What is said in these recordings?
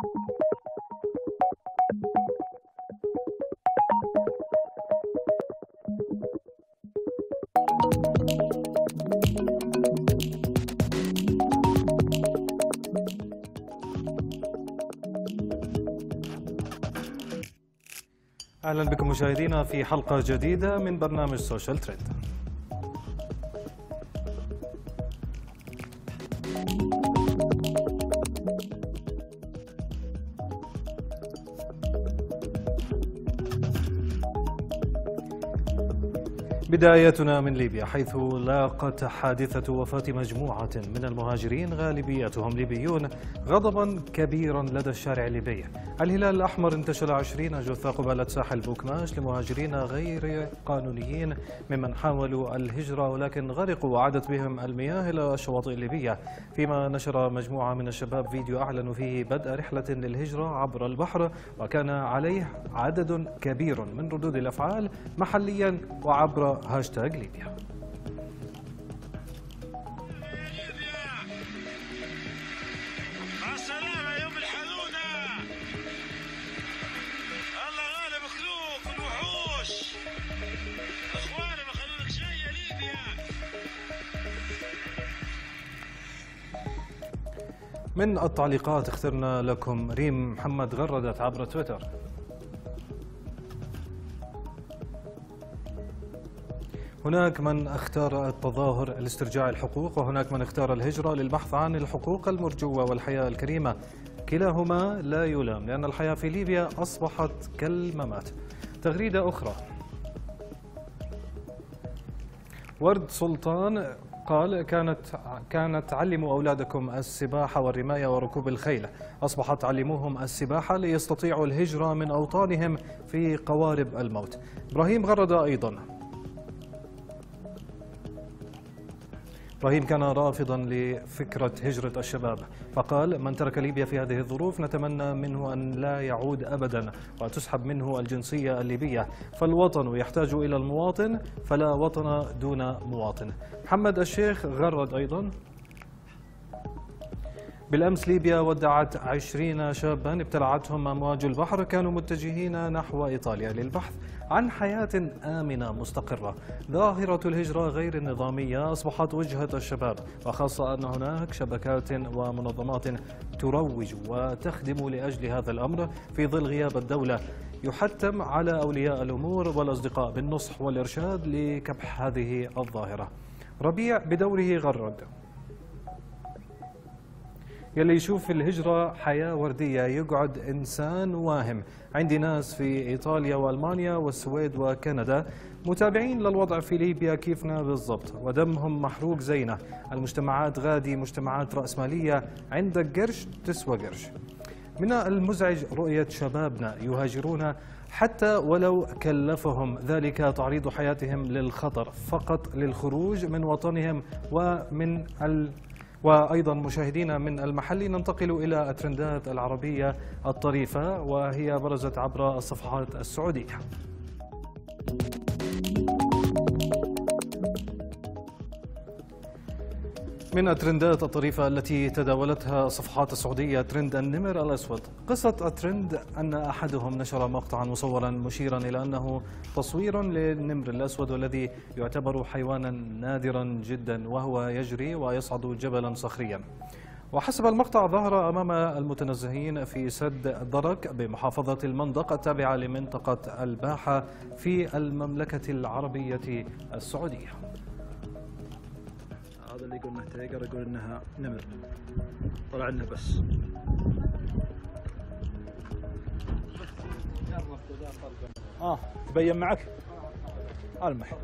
أهلا بكم مشاهدينا في حلقة جديدة من برنامج سوشيال ترند. بدايتنا من ليبيا، حيث لاقت حادثة وفاة مجموعة من المهاجرين غالبيتهم ليبيون غضبا كبيرا لدى الشارع الليبي. الهلال الأحمر انتشل 20 جثة قبالة ساحل بوكماش لمهاجرين غير قانونيين ممن حاولوا الهجرة ولكن غرقوا وعادت بهم المياه إلى الشواطئ الليبية، فيما نشر مجموعة من الشباب فيديو أعلنوا فيه بدء رحلة للهجرة عبر البحر، وكان عليه عدد كبير من ردود الأفعال محليا وعبر هاشتاج ليبيا. السلامة يوم الحلونة، الله غالب خلوق الوحوش، اخوانا ما خلولك شيء يا ليبيا. من التعليقات اخترنا لكم ريم محمد غردت عبر تويتر: هناك من اختار التظاهر لاسترجاع الحقوق، وهناك من اختار الهجرة للبحث عن الحقوق المرجوة والحياة الكريمة، كلاهما لا يلام لأن الحياة في ليبيا أصبحت كالممات. تغريدة أخرى، ورد سلطان قال: كانت علموا أولادكم السباحة والرماية وركوب الخيل، أصبحت علموهم السباحة ليستطيعوا الهجرة من أوطانهم في قوارب الموت. إبراهيم غرد أيضا: إبراهيم كان رافضا لفكرة هجرة الشباب، فقال: من ترك ليبيا في هذه الظروف نتمنى منه أن لا يعود أبدا وتسحب منه الجنسية الليبية، فالوطن يحتاج إلى المواطن فلا وطن دون مواطن. محمد الشيخ غرد أيضا: بالأمس ليبيا ودعت 20 شابا ابتلعتهم أمواج البحر، كانوا متجهين نحو إيطاليا للبحث عن حياة آمنة مستقرة. ظاهرة الهجرة غير النظامية أصبحت وجهة الشباب، وخاصة أن هناك شبكات ومنظمات تروج وتخدم لأجل هذا الأمر في ظل غياب الدولة. يحتم على أولياء الأمور والأصدقاء بالنصح والإرشاد لكبح هذه الظاهرة. ربيع بدوره غرد: يلي يشوف في الهجرة حياة وردية يقعد إنسان واهم. عندي ناس في إيطاليا وألمانيا والسويد وكندا متابعين للوضع في ليبيا كيفنا بالضبط، ودمهم محروق زينا. المجتمعات غادي مجتمعات رأسمالية، عندك قرش تسوى قرش. من المزعج رؤية شبابنا يهاجرون حتى ولو كلفهم ذلك تعريض حياتهم للخطر فقط للخروج من وطنهم. وأيضا مشاهدينا من المحل ننتقل إلى الترندات العربية الطريفة، وهي برزت عبر الصفحات السعودية. من الترندات الطريفة التي تداولتها الصفحات السعودية ترند النمر الأسود. قصة الترند أن أحدهم نشر مقطعا مصورا مشيرا إلى أنه تصوير للنمر الأسود، والذي يعتبر حيوانا نادرا جدا وهو يجري ويصعد جبلا صخريا. وحسب المقطع ظهر أمام المتنزهين في سد درك بمحافظة المندق التابعة لمنطقة الباحة في المملكة العربية السعودية. هذا اللي يقول انه تيجر يقول انها نمر، طلع لنا بس. تبين معك؟ المح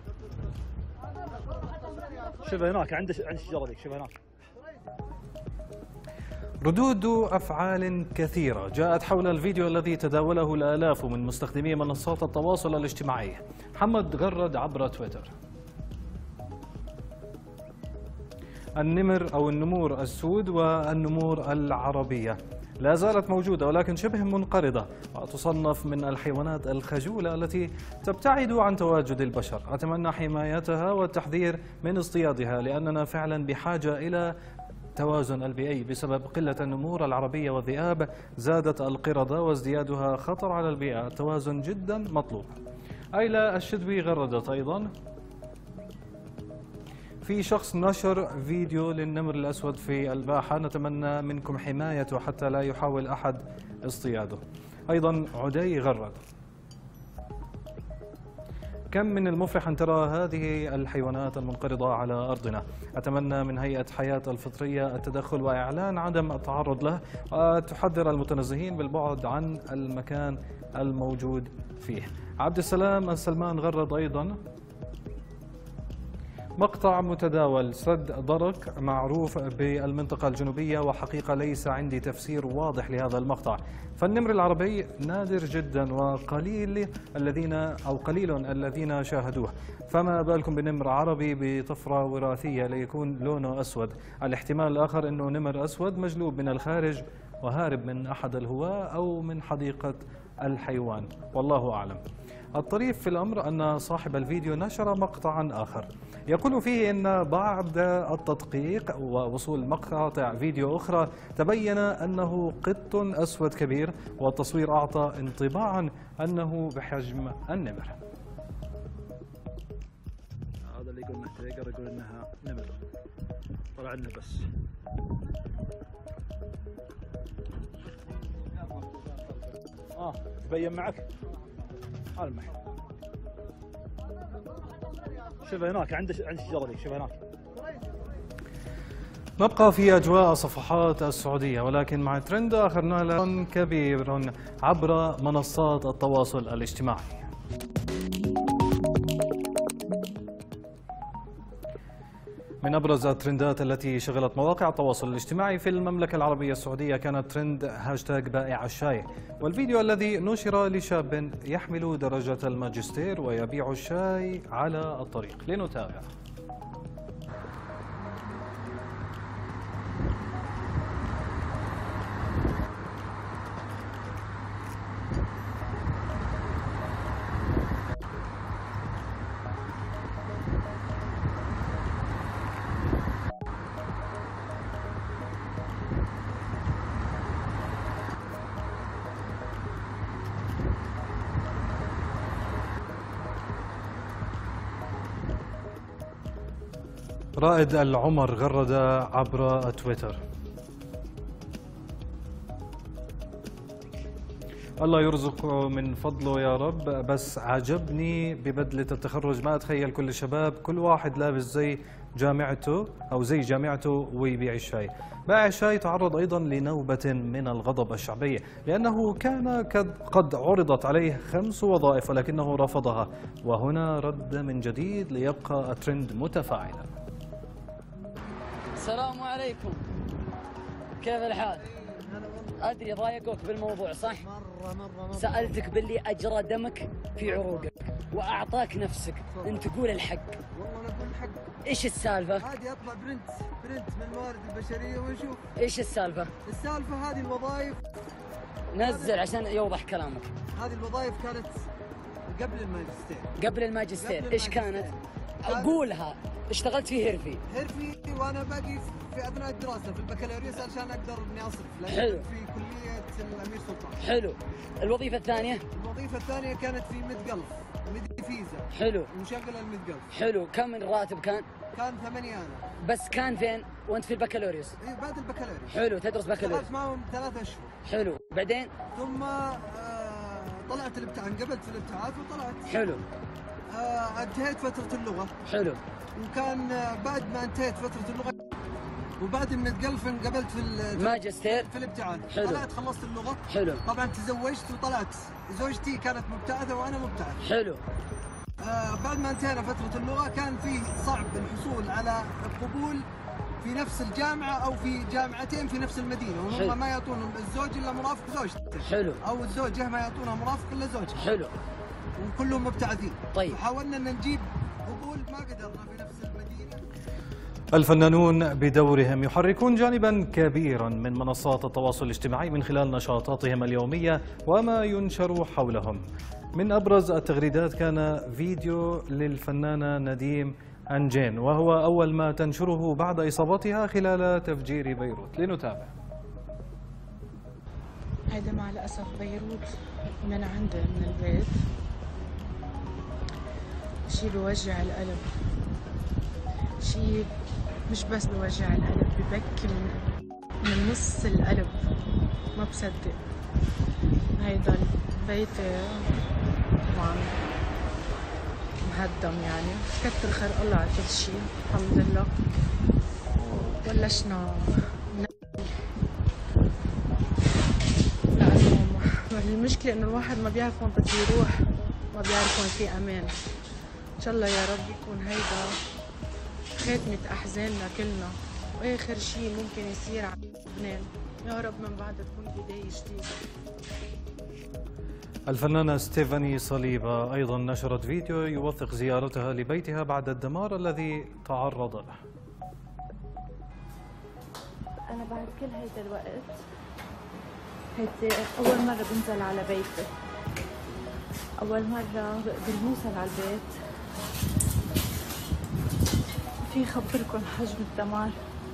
شوف هناك عند الشجرة ذيك، شوف هناك. ردود أفعال كثيرة جاءت حول الفيديو الذي تداوله الآلاف من مستخدمي منصات التواصل الاجتماعي. محمد غرد عبر تويتر: النمر أو النمور السود والنمور العربية لا زالت موجودة ولكن شبه منقرضة، وتصنف من الحيوانات الخجولة التي تبتعد عن تواجد البشر. أتمنى حمايتها والتحذير من اصطيادها، لأننا فعلا بحاجة إلى التوازن البيئي. بسبب قلة النمور العربية والذئاب زادت القردة وازديادها خطر على البيئة. التوازن جدا مطلوب. أيلا الشدوي غردت أيضا: في شخص نشر فيديو للنمر الأسود في الباحة، نتمنى منكم حمايته حتى لا يحاول أحد اصطياده. أيضا عدي غرد: كم من المفرح أن ترى هذه الحيوانات المنقرضة على أرضنا. أتمنى من هيئة حياة الفطرية التدخل وإعلان عدم التعرض له، وتحذر المتنزهين بالبعد عن المكان الموجود فيه. عبد السلام السلمان غرد أيضا: مقطع متداول، سد ضرك معروف بالمنطقة الجنوبية، وحقيقة ليس عندي تفسير واضح لهذا المقطع. فالنمر العربي نادر جدا وقليل الذين شاهدوه، فما بالكم بنمر عربي بطفرة وراثية ليكون لونه أسود. الاحتمال الآخر أنه نمر أسود مجلوب من الخارج وهارب من أحد الهواة أو من حديقة الحيوان، والله أعلم. الطريف في الأمر أن صاحب الفيديو نشر مقطعا آخر يقول فيه أن بعد التدقيق ووصول مقاطع فيديو أخرى تبين أنه قط أسود كبير، والتصوير أعطى انطباعا أنه بحجم النمر. هذا اللي يقول انه تيجر يقول انها نمر، طلع لنا بس. تبين معك؟ المح شوف هناك عند الشجرة ذي، شوف هناك. نبقى في أجواء صفحات السعودية، ولكن مع ترند آخر نال كبير عبر منصات التواصل الاجتماعي. من أبرز الترندات التي شغلت مواقع التواصل الاجتماعي في المملكة العربية السعودية كانت ترند هاشتاج بائع الشاي، والفيديو الذي نشر لشاب يحمل درجة الماجستير ويبيع الشاي على الطريق. لنتابع. رائد العمر غرد عبر تويتر: الله يرزقه من فضله يا رب، بس عجبني ببدلة التخرج، ما أتخيل كل الشباب كل واحد لابس زي جامعته أو زي جامعته ويبيع الشاي. بائع الشاي تعرض أيضا لنوبة من الغضب الشعبي لأنه كان قد عرضت عليه 5 وظائف ولكنه رفضها، وهنا رد من جديد ليبقى الترند متفاعلا. السلام عليكم، كيف الحال؟ أدري ضايقوك بالموضوع صح؟ مرة سألتك باللي أجرى دمك في عروقك وأعطاك نفسك، أنت تقول الحق. والله أنا أقول الحق. إيش السالفة؟ عادي أطلع برنت من الموارد البشرية ونشوف. إيش السالفة؟ السالفة هذه الوظائف نزل عشان يوضح كلامك. هذه الوظائف كانت قبل الماجستير. قبل الماجستير، إيش كانت؟ أقولها، اشتغلت في هرفي وأنا باقي في أثناء الدراسة في البكالوريوس عشان أقدر إني أصرف، لأن حلو. في كلية الأمير سلطان. حلو. الوظيفة الثانية؟ الوظيفة الثانية كانت في ميد فيزا. حلو. مشغل الميد جلف. حلو. كم من الراتب كان؟ كان 8 أنا. بس كان فين؟ وأنت في البكالوريوس؟ إيه بعد البكالوريوس. حلو، تدرس بكالوريوس. اشتغلت معهم 3 أشهر. حلو، بعدين؟ ثم طلعت الامتحان، قبلت في الابتعاث وطلعت. حلو. انتهيت فترة اللغة. حلو. وكان بعد ما انتهيت فترة اللغة وبعد من قلفن قبلت في الماجستير في الابتعاث. حلو. طلعت خلصت اللغة. حلو. طبعا تزوجت وطلعت، زوجتي كانت مبتعثة وأنا مبتعث. حلو. بعد ما انتهينا فترة اللغة كان فيه صعب الحصول على القبول في نفس الجامعة أو في جامعتين في نفس المدينة، وهم ما يعطون الزوج إلا مرافق زوجته. حلو. أو الزوجة ما يعطونها مرافق إلا زوجها. حلو. وكلهم مبتعثين. طيب. وحاولنا أن نجيب قبول ما قدرنا في نفس المدينة. الفنانون بدورهم يحركون جانبا كبيرا من منصات التواصل الاجتماعي من خلال نشاطاتهم اليومية وما ينشر حولهم. من أبرز التغريدات كان فيديو للفنانة نديم أنجين، وهو أول ما تنشره بعد إصابتها خلال تفجير بيروت. لنتابع. هيدا مع الأسف بيروت من عندي من البيت، شي بوجع القلب، شي مش بس بوجع القلب، ببكي من نص القلب، ما بصدق. هيدا البيت طبعا مهدم، يعني كتر خير الله على كل شي، الحمد لله. بلشنا لأنه المشكلة إنه الواحد ما بيعرف وين بده يروح، ما بيعرف وين في أمان. إن شاء الله يا رب يكون هيدا خاتمة أحزاننا كلنا، وآخر شي ممكن يصير على لبنان. يا رب من بعدها تكون بداية جديدة. الفنانة ستيفاني صليبة أيضا نشرت فيديو يوثق زيارتها لبيتها بعد الدمار الذي تعرض له. أنا بعد كل هيدا الوقت هيدي أول مرة بنزل على بيتي، أول مرة بقدر نوصل على البيت. في خبركم حجم الدمار.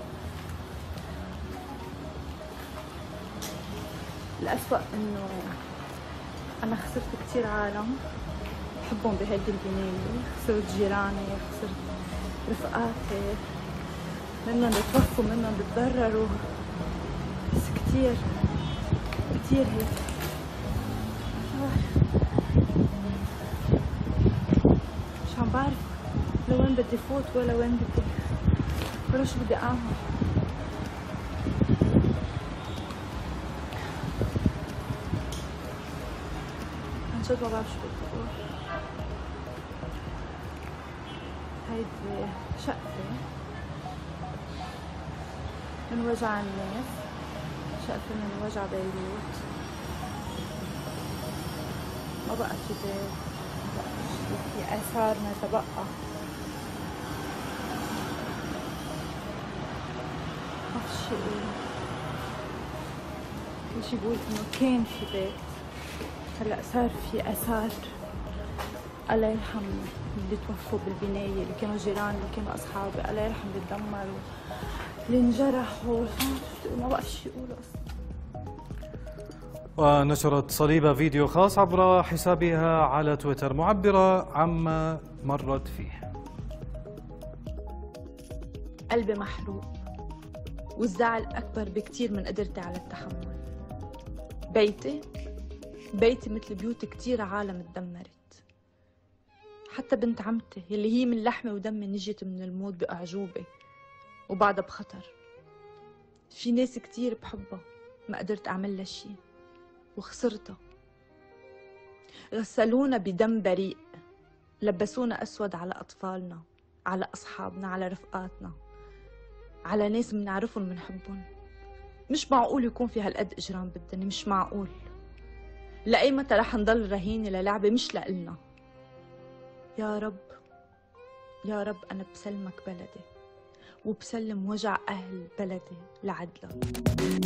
الأسوأ إنه أنا خسرت كتير عالم بحبهم بهيدي البناية، خسرت جيراني، خسرت رفقاتي، منهم توفوا، منهم تضرروا، بس كتير كتير هيك مش عم بعرف لوين بدي فوت ولا وين ولا شو بدي اعمل. عن جد ما بعرف شو بدي اقول. هيدي شقفة من وجع الناس، شقفة من وجع بيروت. ما بقى في بيت، ما بقى في آثار ما تبقى. ما في شي أقول، كل شي بقول إنه كان في بيت، هلأ صار في آثار. الله يرحم اللي توفوا بالبناية، اللي كانوا جيران، اللي كانوا أصحابي، الله يرحم اللي تدمروا، اللي انجرحوا. ما بقى شي أقوله أصلا. ونشرت صليبة فيديو خاص عبر حسابها على تويتر معبرة عما مرت فيه. قلبي محروق والزعل أكبر بكتير من قدرتي على التحمل. بيتي مثل بيوت كتير عالم تدمرت. حتى بنت عمتي اللي هي من لحمي ودمي نجت من الموت بأعجوبة وبعدها بخطر. في ناس كتير بحبها ما قدرت أعمل لها شي وخسرتها. غسلونا بدم بريء، لبسونا أسود على أطفالنا، على أصحابنا، على رفقاتنا، على ناس منعرفهم منحبهم. مش معقول يكون في هالقد إجرام بالدنيا، مش معقول. لأي متى رح نضل رهينة للعبة مش لإلنا. يا رب يا رب أنا بسلمك بلدي وبسلم وجع أهل بلدي لعدلك.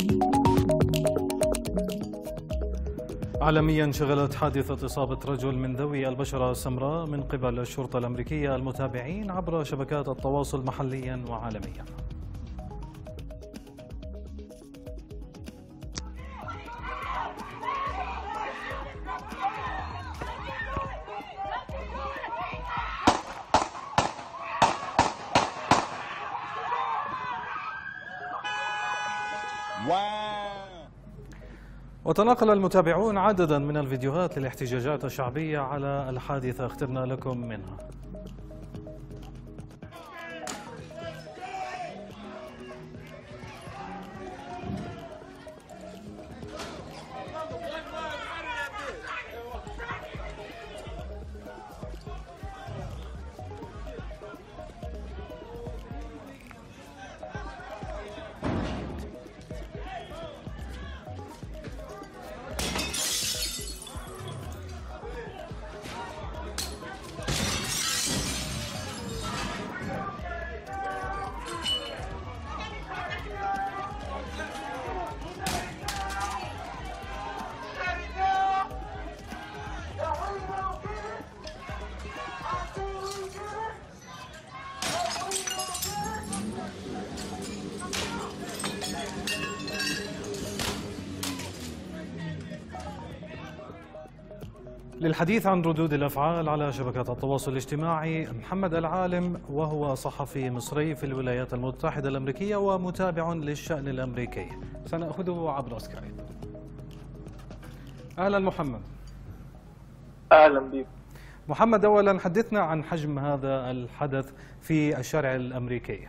عالميا شغلت حادثة إصابة رجل من ذوي البشرة السمراء من قبل الشرطة الأمريكية المتابعين عبر شبكات التواصل محليا وعالميا. وتناقل المتابعون عددا من الفيديوهات للاحتجاجات الشعبية على الحادثة، اخترنا لكم منها. للحديث عن ردود الأفعال على شبكات التواصل الاجتماعي محمد العالم، وهو صحفي مصري في الولايات المتحدة الأمريكية ومتابع للشأن الأمريكي، سنأخذه عبر سكايب. أهلا محمد. أهلا بك محمد، أولا حدثنا عن حجم هذا الحدث في الشارع الأمريكي.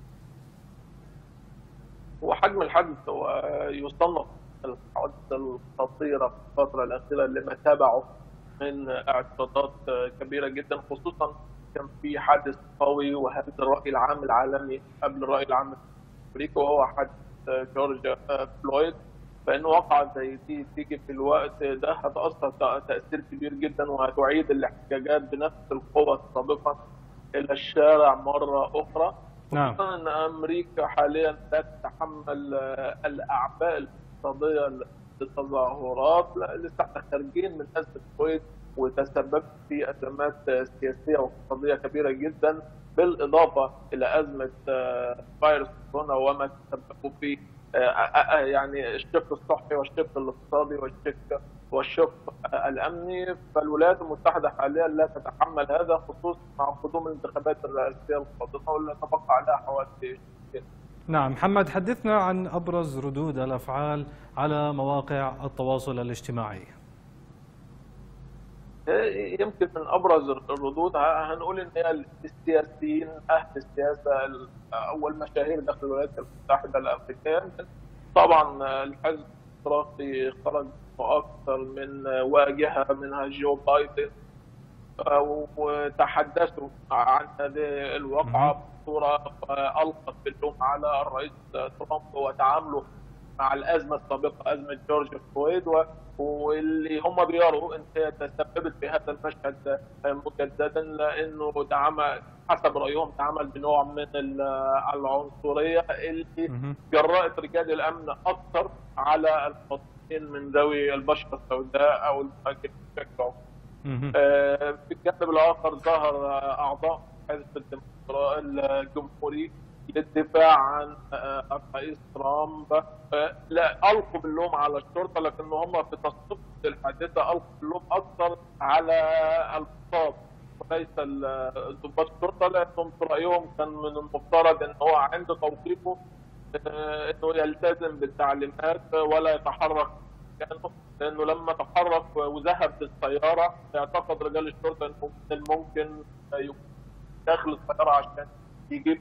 وحجم الحدث هو يصنف الحوادث الخطيرة في الفترة الأخيرة اللي ما تابعه من اعتراضات كبيرة جدا، خصوصا كان في حادث قوي وهز الرأي العام العالمي قبل الرأي العام الأمريكي، وهو حادث جورج فلويد. فإنه وقعة زي دي تيجي في الوقت ده هتأثر تأثير كبير جدا، وهتعيد الاحتجاجات بنفس القوة السابقة إلى الشارع مرة أخرى. نعم. خصوصا أن أمريكا حاليا لا تتحمل الأعباء الاقتصادية للتظاهرات، لسه احنا خارجين من أزمة الكويت وتسببت في أزمات سياسية واقتصادية كبيرة جدا، بالإضافة إلى أزمة فيروس كورونا وما تسببوا فيه يعني الشق الصحي والشق الاقتصادي والشق الأمني. فالولايات المتحدة حاليا لا تتحمل هذا، خصوصا مع قدوم الانتخابات الرئاسية القادمة واللي تبقى عليها حوالي. نعم محمد، حدثنا عن أبرز ردود الأفعال على مواقع التواصل الاجتماعي. يمكن من أبرز الردود هنقول إن هي السياسيين، أهل السياسة أو المشاهير داخل الولايات المتحدة الأمريكية. طبعا الحزب الاشتراكي خرج أكثر من واجهة منها جو بايدن، وتحدثوا عن هذه الواقعة بصورة ألقت باللوم على الرئيس ترامب وتعامله مع الأزمة السابقة، أزمة جورج فلويد، واللي هم بيروا أن هي تسببت في هذا المشهد مجددا، لأنه حسب رأيهم تعامل بنوع من العنصرية اللي جرأت رجال الأمن أكثر على المواطنين من ذوي البشرة السوداء أو المهاجرين بشكل عام. في الجانب الآخر ظهر أعضاء حزب الجمهوري للدفاع عن الرئيس ترامب، لا ألقوا باللوم على الشرطة، لكن هم في تصفيق الحادثة ألقوا باللوم أكثر على المصاب وليس ضباط الشرطة، لأنهم في رأيهم كان من المفترض أن هو عند توقيفه أنه يلتزم بالتعليمات ولا يتحرك، لأنه لما تحرك وذهب للسيارة اعتقد رجال الشرطة أنه من الممكن يكون داخل السيارة عشان يجيب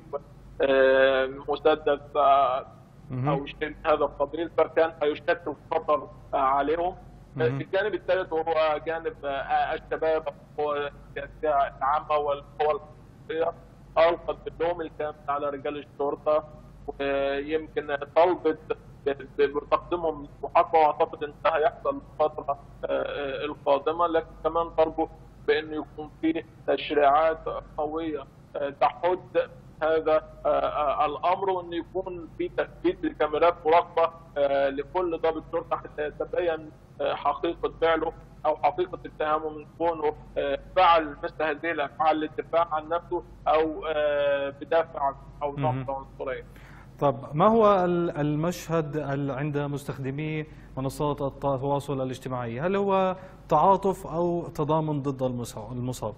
مسدس أو شيء من هذا القبيل، فكان هيشكل خطر عليهم. الجانب الثالث وهو جانب الشباب والقوى السياسية العامة والقوى القضائية ألقت باللوم الكامل على رجال الشرطة، ويمكن طلبت بتقديمهم للمحاكمة، واعتقد ان ده هيحصل الفترة القادمة، لكن كمان طلبوا بانه يكون في تشريعات قوية تحد هذا الامر، وان يكون في تثبيت لكاميرات مراقبة لكل ضابط شرطة حتى يتبين حقيقة فعله او حقيقة اتهامه من كونه فعل مثل هذه الافعال للدفاع عن نفسه او بدافع او ضغط عنصرية. طب ما هو المشهد عند مستخدمي منصات التواصل الاجتماعي؟ هل هو تعاطف أو تضامن ضد المصاب؟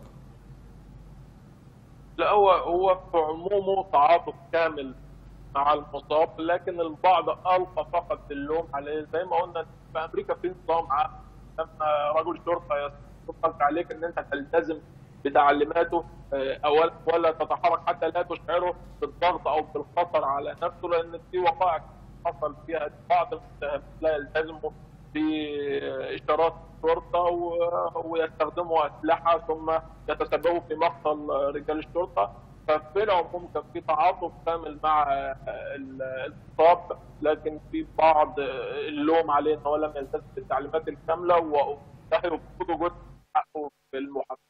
لا، هو في عمومه تعاطف كامل مع المصاب، لكن البعض ألقى فقط اللوم عليه. زي ما قلنا في أمريكا في نظام لما رجل شرطة يطلق عليك أن أنت تلتزم بتعليماته ولا تتحرك حتى لا تشعره بالضغط او بالخطر على نفسه، لان في وقائع حصل فيها بعض المتهمين لا يلتزموا باشارات الشرطه ويستخدموا اسلحه ثم يتسببوا في مقتل رجال الشرطه. ففي العموم كان في تعاطف كامل مع المصاب، لكن في بعض اللوم عليه ان هو لم يلتزم بالتعليمات الكامله وده يفقد جزء حقه في المحاكمه.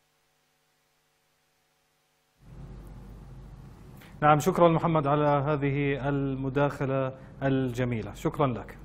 نعم، شكرا محمد على هذه المداخلة الجميلة، شكرا لك.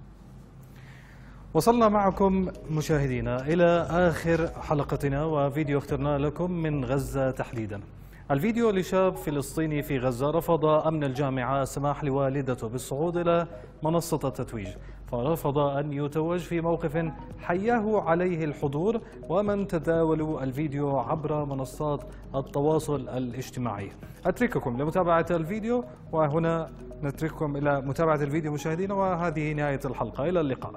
وصلنا معكم مشاهدينا إلى آخر حلقتنا وفيديو اخترناه لكم من غزة تحديدا. الفيديو لشاب فلسطيني في غزة رفض أمن الجامعة السماح لوالدته بالصعود إلى منصة التتويج، فرفض أن يتوج في موقف حياه عليه الحضور ومن تداولوا الفيديو عبر منصات التواصل الاجتماعي. أترككم لمتابعة الفيديو، وهنا نترككم إلى متابعة الفيديو مشاهدينا، وهذه نهاية الحلقة. إلى اللقاء.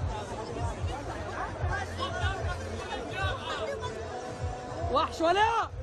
وحش ولا